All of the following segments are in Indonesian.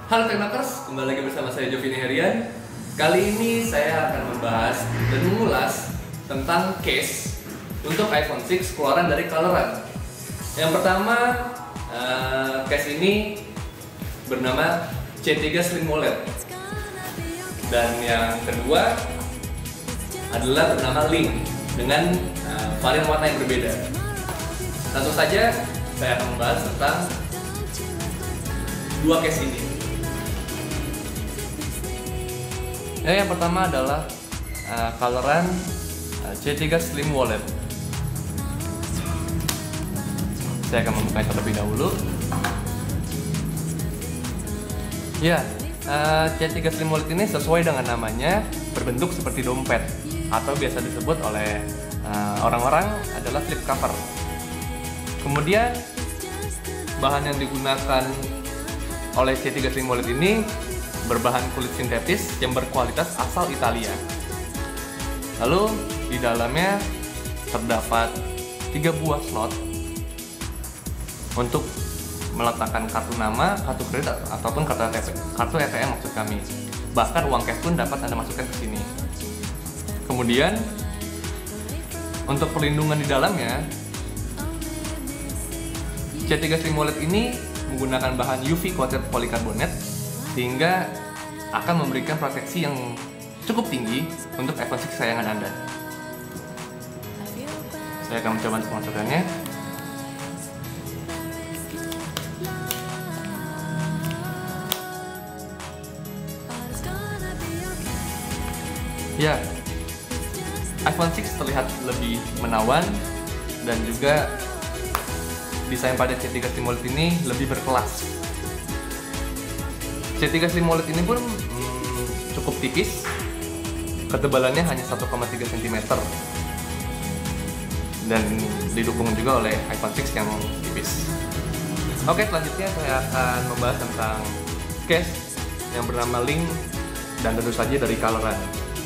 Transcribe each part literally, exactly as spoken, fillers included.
Halo Techmakers, kembali lagi bersama saya Jovini Herian. Kali ini saya akan membahas dan mengulas tentang case untuk iPhone enam keluaran dari Colourrun. Yang pertama, uh, case ini bernama C tiga Slim Wallet. Dan yang kedua adalah bernama Link dengan uh, varian warna yang berbeda. Langsung saja saya akan membahas tentang dua case ini. Ya, yang pertama adalah uh, Colourrun uh, C tiga Slim Wallet. Saya akan membukanya terlebih dahulu. Ya, uh, C tiga Slim Wallet ini sesuai dengan namanya, berbentuk seperti dompet atau biasa disebut oleh uh, orang-orang adalah flip cover. Kemudian bahan yang digunakan oleh C tiga Slim Wallet ini berbahan kulit sintetis yang berkualitas asal Italia. Lalu di dalamnya terdapat tiga buah slot untuk meletakkan kartu nama, kartu kredit ataupun kartu A T M, kartu A T M maksud kami. Bahkan uang cash pun dapat Anda masukkan ke sini. Kemudian untuk perlindungan di dalamnya, C tiga Slim Wallet ini menggunakan bahan U V coated polikarbonat sehingga akan memberikan proteksi yang cukup tinggi untuk iPhone enam kesayangan Anda. Saya akan mencoba untuk memasukkannya. Ya, iPhone enam terlihat lebih menawan dan juga desain pada C tiga Slim Wallet ini lebih berkelas. C tiga Slim Wallet ini pun hmm, cukup tipis, ketebalannya hanya satu koma tiga sentimeter dan didukung juga oleh iPhone enam yang tipis. Oke, selanjutnya saya akan membahas tentang case yang bernama Link dan tentu saja dari Colourrun.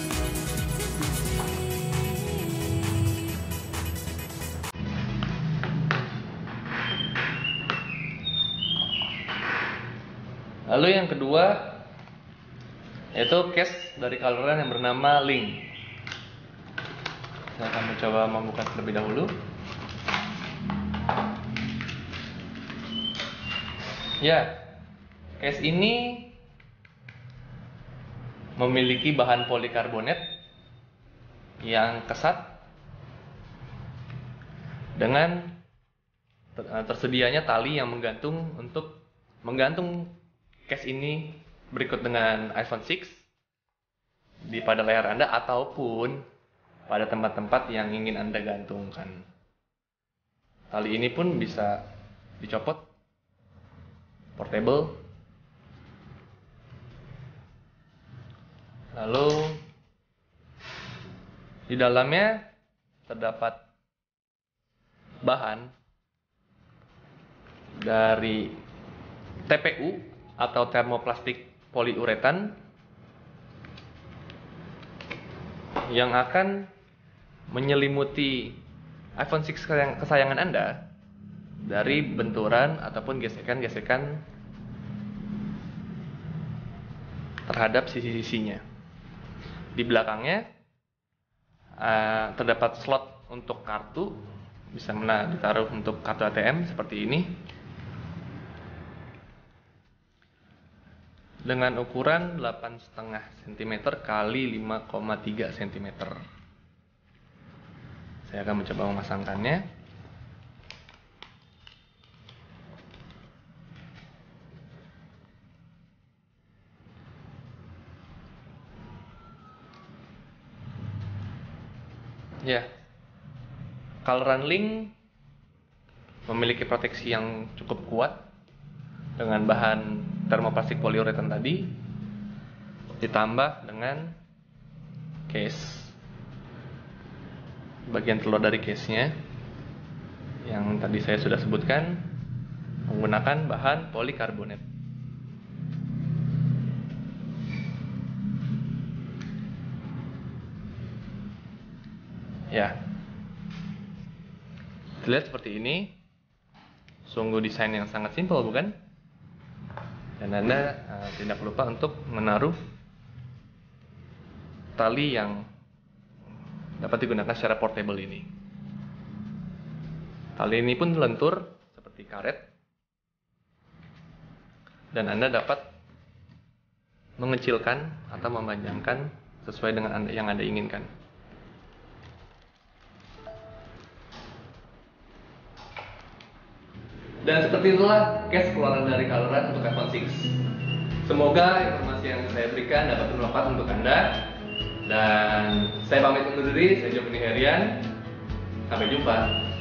Lalu yang kedua yaitu case dari Colourrun yang bernama Link. Saya akan mencoba membuka terlebih dahulu. Ya, case ini memiliki bahan polikarbonat yang kesat dengan tersedianya tali yang menggantung untuk menggantung case ini berikut dengan iPhone enam di pada layar Anda ataupun pada tempat-tempat yang ingin Anda gantungkan. Tali ini pun bisa dicopot, portable. Lalu di dalamnya terdapat bahan dari T P U atau termoplastik poliuretan yang akan menyelimuti iPhone enam kesayangan Anda dari benturan ataupun gesekan-gesekan terhadap sisi-sisinya. Di belakangnya uh, terdapat slot untuk kartu, bisa ditaruh untuk kartu A T M seperti ini, dengan ukuran delapan koma lima sentimeter kali lima koma tiga sentimeter. Saya akan mencoba memasangkannya. Ya, Colourrun Link memiliki proteksi yang cukup kuat dengan bahan termoplastik poliuretan tadi, ditambah dengan case, bagian telur dari case-nya yang tadi saya sudah sebutkan menggunakan bahan polikarbonat. Ya, terlihat seperti ini. Sungguh desain yang sangat simpel, bukan? Dan Anda uh, tidak lupa untuk menaruh tali yang dapat digunakan secara portable ini. Tali ini pun lentur seperti karet, dan Anda dapat mengecilkan atau memanjangkan sesuai dengan anda, yang Anda inginkan. Dan seperti itulah case keluaran dari Coloran untuk iPhone enam. Semoga informasi yang saya berikan dapat bermanfaat untuk Anda. Dan saya pamit undur diri, saya Jovini Herian. Sampai jumpa.